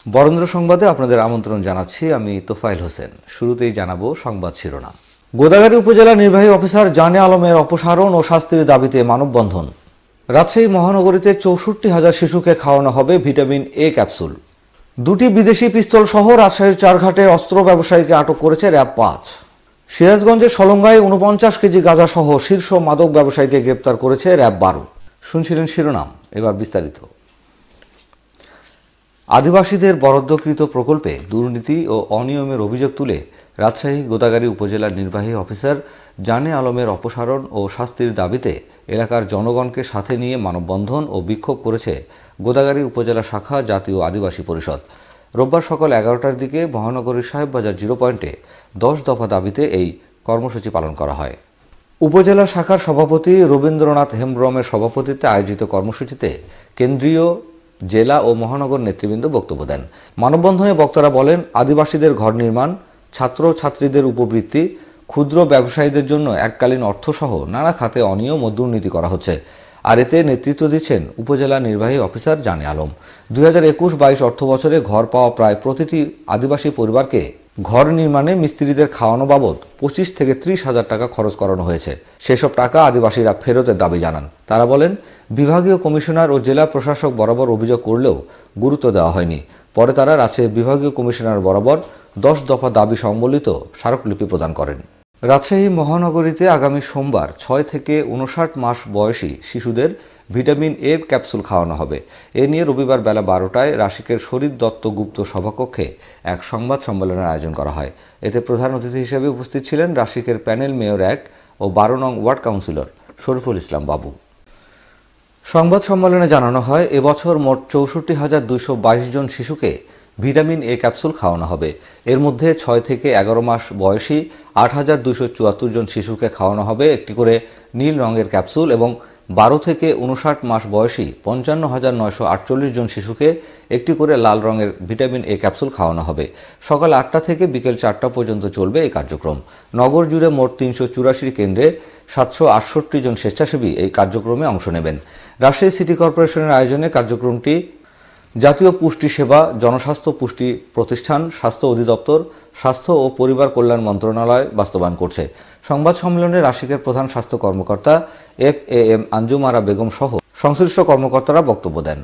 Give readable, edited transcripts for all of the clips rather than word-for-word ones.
বরেন্দ্র সংবাদে আপনাদের আমন্ত্রণ জানাচ্ছি। আমি তোফাইল হোসেন। শুরুতেই জানাবো সংবাদ শিরোনাম। গোদাগাড়ী উপজেলা নির্বাহী অফিসার জানে আলমের অপসারণ ও শাস্তির দাবিতে মানববন্ধন। রাজশাহী মহানগরীতে 64,000 শিশুকে খাওয়ানো হবে ভিটামিন এ ক্যাপসুল। দুটি বিদেশি পিস্তল সহ রাজশাহীর চারঘাটে অস্ত্র ব্যবসায়ীকে আটক করেছে র্যাব 5। সিরাজগঞ্জের সলঙ্গায় 49 কেজি গাঁজা সহ শীর্ষ মাদক ব্যবসায়ীকে গ্রেপ্তার করেছে র্যাব 12। শুনছিলেন শিরোনাম, এবার বিস্তারিত। আদিবাসীদের বরাদ্দকৃত প্রকল্পে দুর্নীতি ও অনিয়মের অভিযোগ তুলে রাজশাহী গোদাগাড়ী উপজেলার নির্বাহী অফিসার জানে আলমের অপসারণ ও শাস্তির দাবিতে এলাকার জনগণকে সাথে নিয়ে মানববন্ধন ও বিক্ষোভ করেছে গোদাগাড়ী উপজেলা শাখা জাতীয় আদিবাসী পরিষদ। রোববার সকাল 11টার দিকে মহানগরীর সাহেববাজার 0 পয়েন্টে 10 দফা দাবিতে এই কর্মসূচি পালন করা হয়। উপজেলা শাখার সভাপতি রবীন্দ্রনাথ হেমব্রমের সভাপতিত্বে আয়োজিত কর্মসূচিতে কেন্দ্রীয়, জেলা ও মহানগর নেতৃবৃন্দ বক্তব্য দেন। মানববন্ধনে বক্তারা বলেন, আদিবাসীদের ঘর নির্মাণ, ছাত্র ছাত্রীদের উপবৃত্তি, ক্ষুদ্র ব্যবসায়ীদের জন্য এককালীন অর্থসহ নানা খাতে অনিয়ম ও দুর্নীতি করা হচ্ছে। আর এতে নেতৃত্ব দিচ্ছেন উপজেলা নির্বাহী অফিসার জানে আলম। 2021-22 অর্থ বছরে ঘর পাওয়া প্রায় প্রতিটি আদিবাসী পরিবারকে ঘর নির্মাণে মিস্ত্রিদের খাওয়ানো বাবদ 25 থেকে 30,000 টাকা খরচ করানো হয়েছে। সেসব টাকা আদিবাসীরা ফেরতের দাবি জানান। তারা বলেন, বিভাগীয় কমিশনার ও জেলা প্রশাসক বরাবর অভিযোগ করলেও গুরুত্ব দেওয়া হয়নি। পরে তারা রাজশাহী বিভাগীয় কমিশনার বরাবর 10 দফা দাবি সম্বলিত স্মারকলিপি প্রদান করেন। রাজশাহী মহানগরীতে আগামী সোমবার 6 থেকে 59 মাস বয়সী শিশুদের ভিটামিন এ ক্যাপসুল খাওয়ানো হবে। এ নিয়ে রবিবার বেলা 12টায় রাশিকের শরীর দত্ত গুপ্ত সভাকক্ষে এক সংবাদ সম্মেলনের আয়োজন করা হয়। এতে প্রধান অতিথি হিসেবে উপস্থিত ছিলেন রাশিকের প্যানেল মেয়র 1 ও 12 নং ওয়ার্ড কাউন্সিলর শরীফুল ইসলাম বাবু। সংবাদ সম্মেলনে জানানো হয়, এবছর মোট 64,222 জন শিশুকে ভিটামিন এ ক্যাপসুল খাওয়ানো হবে। এর মধ্যে 6 থেকে 11 মাস বয়সী 8,274 জন শিশুকে খাওয়ানো হবে একটি করে নীল রঙের ক্যাপসুল এবং 12 থেকে 59 মাস বয়সী 55,948 জন শিশুকে একটি করে লাল রঙের ভিটামিন এ ক্যাপসুল খাওয়ানো হবে। সকাল 8টা থেকে বিকেল 4টা পর্যন্ত চলবে এই কার্যক্রম। নগর জুড়ে মোট 384 কেন্দ্রে 768 জন স্বেচ্ছাসেবী এই কার্যক্রমে অংশ নেবেন। রাজশাহী সিটি কর্পোরেশনের আয়োজনে কার্যক্রমটি জাতীয় পুষ্টি সেবা, জনস্বাস্থ্য পুষ্টি প্রতিষ্ঠান, স্বাস্থ্য অধিদপ্তর, স্বাস্থ্য ও পরিবার কল্যাণ মন্ত্রণালয় বাস্তবায়ন করছে। সংবাদ সম্মেলনে রাশিকের প্রধান স্বাস্থ্য কর্মকর্তা FAM আঞ্জুম আরা বেগম সহ সংশ্লিষ্ট কর্মকর্তারা বক্তব্য দেন।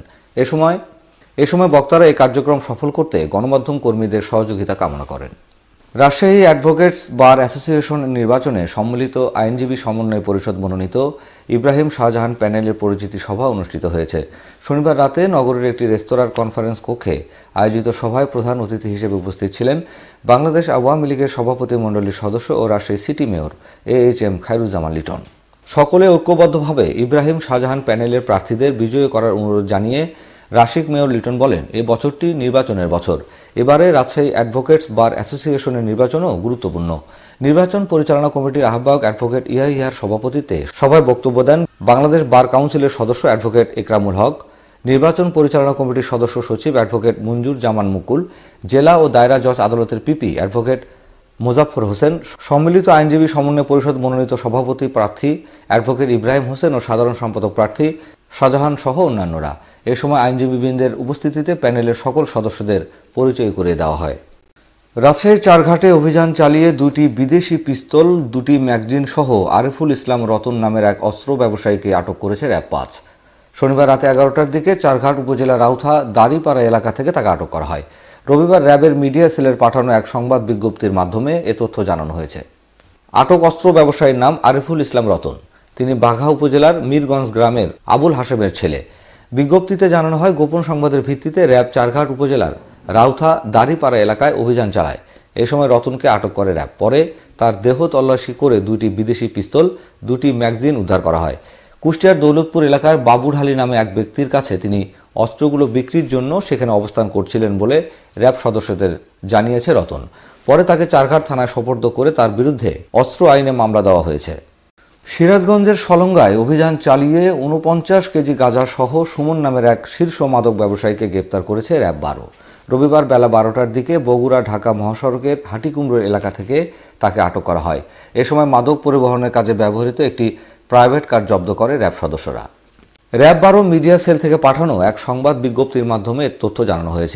এ সময় বক্তারা এই কার্যক্রম সফল করতে গণমাধ্যম কর্মীদের সহযোগিতা কামনা করেন। রাজশাহী অ্যাডভোকেটস বার অ্যাসোসিয়েশন নির্বাচনে সম্মিলিত আইনজীবী সমন্বয় পরিষদ মনোনীত ইব্রাহিম শাহজাহান প্যানেলের পরিচিতি সভা অনুষ্ঠিত হয়েছে। শনিবার রাতে নগরের একটি রেস্তোরাঁর কনফারেন্স কক্ষে আয়োজিত সভায় প্রধান অতিথি হিসেবে উপস্থিত ছিলেন বাংলাদেশ আওয়ামী লীগের সভাপতি মণ্ডলীর সদস্য ও Rajshahi city mayor AHM Khairuzzaman Liton. সকলে ঐক্যবদ্ধভাবে ইব্রাহিম শাহজাহান প্যানেলের প্রার্থীদের বিজয়ী করার অনুরোধ জানিয়ে রাশিক মেয়র লিটন বলেন, এ বছরটি নির্বাচনের বছর। এবারে রাজশাহী অ্যাডভোকেটস বার অ্যাসোসিয়েশনের নির্বাচনও গুরুত্বপূর্ণ। নির্বাচন পরিচালনা কমিটির আহ্বায়ক অ্যাডভোকেট ইয়াহিয়ার সভাপতিত্বে সভায় বক্তব্য দেন বাংলাদেশ বার কাউন্সিলের সদস্য অ্যাডভোকেট একরামুল হক, নির্বাচন পরিচালনা কমিটির সদস্য সচিব অ্যাডভোকেট মঞ্জুর জামান মুকুল, জেলা ও দায়রা জজ আদালতের পিপি অ্যাডভোকেট মোজাফফর হোসেন, সম্মিলিত আইনজীবী সমন্বয় পরিষদ মনোনীত সভাপতি প্রার্থী অ্যাডভোকেট ইব্রাহিম হোসেন ও সাধারণ সম্পাদক প্রার্থী শাহজাহান সহ অন্যান্যরা। এ সময় আইনজীবীবৃন্দের উপস্থিতিতে প্যানেলের সকল সদস্যদের পরিচয় করিয়ে দেওয়া হয়। রাজশাহীর চারঘাটে অভিযান চালিয়ে 2টি বিদেশি পিস্তল, 2টি ম্যাগজিন সহ আরিফুল ইসলাম রতন নামের এক অস্ত্র ব্যবসায়ীকে আটক করেছে র্যাব 5। শনিবার রাতে 11টার দিকে চারঘাট উপজেলার রাউথা দাড়িপাড়া এলাকা থেকে তাকে আটক করা হয়। রবিবার র্যাবের মিডিয়া সেলের পাঠানো এক সংবাদ বিজ্ঞপ্তির মাধ্যমে এ তথ্য জানানো হয়েছে। আটক অস্ত্র ব্যবসায়ীর নাম আরিফুল ইসলাম রতন। তিনি বাঘা উপজেলার মিরগঞ্জ গ্রামের আবুল হাশেমের ছেলে। বিজ্ঞপ্তিতে জানানো হয়, গোপন সংবাদের ভিত্তিতে র্যাব চারঘাট উপজেলার রাউথা দাড়িপাড়া এলাকায় অভিযান চালায়। এ সময় রতনকে আটক করে র্যাব। পরে তার দেহ তল্লাশি করে 2টি বিদেশি পিস্তল, 2টি ম্যাগজিন উদ্ধার করা হয়। কুষ্টিয়ার দৌলতপুর এলাকার বাবুঢালি নামে এক ব্যক্তির কাছে তিনি অস্ত্রগুলো বিক্রির জন্য সেখানে অবস্থান করছিলেন বলে র্যাব সদস্যদের জানিয়েছে রতন। পরে তাকে চারঘাট থানায় সোপর্দ করে তার বিরুদ্ধে অস্ত্র আইনে মামলা দেওয়া হয়েছে। সিরাজগঞ্জের সলঙ্গায় অভিযান চালিয়ে 49 কেজি গাঁজা সহ সুমন নামের এক শীর্ষ মাদক ব্যবসায়ীকে গ্রেপ্তার করেছে র্যাব 12। রবিবার বেলা 12টার দিকে বগুড়া ঢাকা মহাসড়কের হাটিকুমড়ো এলাকা থেকে তাকে আটক করা হয়। এ সময় মাদক পরিবহনের কাজে ব্যবহৃত একটি প্রাইভেট কার জব্দ করে র্যাব সদস্যরা। র্যাব 12 মিডিয়া সেল থেকে পাঠানো এক সংবাদ বিজ্ঞপ্তির মাধ্যমে তথ্য জানানো হয়েছে।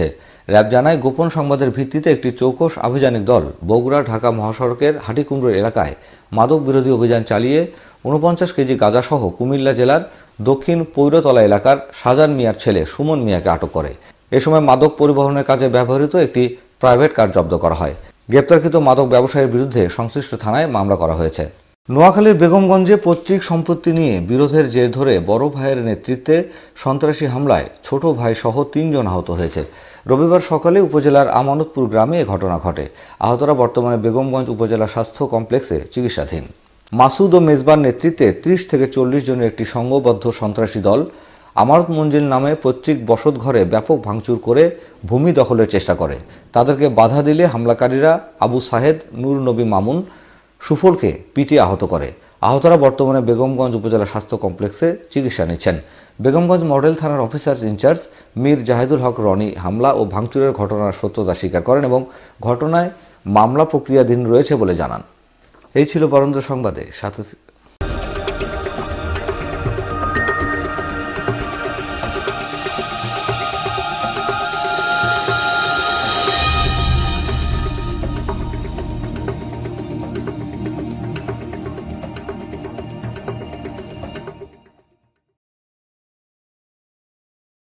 র্যাব জানায়, গোপন সংবাদের ভিত্তিতে একটি চৌকস আভিযানিক দল বগুড়া ঢাকা মহাসড়কের হাটিকুমড়ো এলাকায় মাদক বিরোধী অভিযান চালিয়ে ৪৯ কেজি গাঁজাসহ কুমিল্লা জেলার দক্ষিণ পৈরতলা এলাকার শাহজান মিয়ার ছেলে সুমন মিয়াকে আটক করে। এ সময় মাদক পরিবহনের কাজে ব্যবহৃত একটি প্রাইভেট কার জব্দ করা হয়। গ্রেপ্তারকৃত মাদক ব্যবসায়ীর বিরুদ্ধে সংশ্লিষ্ট থানায় মামলা করা হয়েছে। নোয়াখালীর বেগমগঞ্জে পৈতৃক সম্পত্তি নিয়ে বিরোধের জের ধরে বড় ভাইয়ের নেতৃত্বে সন্ত্রাসী হামলায় ছোট ভাই সহ ৩ জন আহত হয়েছে। রবিবার সকালে উপজেলার আমানতপুর গ্রামে এ ঘটনা ঘটে। আহতরা বর্তমানে বেগমগঞ্জ উপজেলা স্বাস্থ্য কমপ্লেক্সে চিকিৎসাধীন। মাসুদ ও মেজবার নেতৃত্বে ৩০ থেকে ৪০ জনের একটি সংঘবদ্ধ সন্ত্রাসী দল আমানত মঞ্জিল নামে পৈতৃক বসত ঘরে ব্যাপক ভাঙচুর করে ভূমি দখলের চেষ্টা করে। তাদেরকে বাধা দিলে হামলাকারীরা আবু সাহেদ, নূর নবী মামুন, সুফলকে পিটিয়ে আহত করে। আহতরা বর্তমানে বেগমগঞ্জ উপজেলা স্বাস্থ্য কমপ্লেক্সে চিকিৎসা নিচ্ছেন। বেগমগঞ্জ মডেল থানার অফিসার ইনচার্জ মীর জাহিদুল হক রনি হামলা ও ভাঙচুরের ঘটনার সত্যতা স্বীকার করেন এবং ঘটনায় মামলা প্রক্রিয়াধীন রয়েছে বলে জানান। এই ছিল বরেন্দ্র সংবাদে সাথে